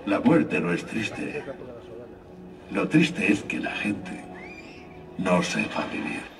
La muerte no es triste. Lo triste es que la gente no sepa vivir.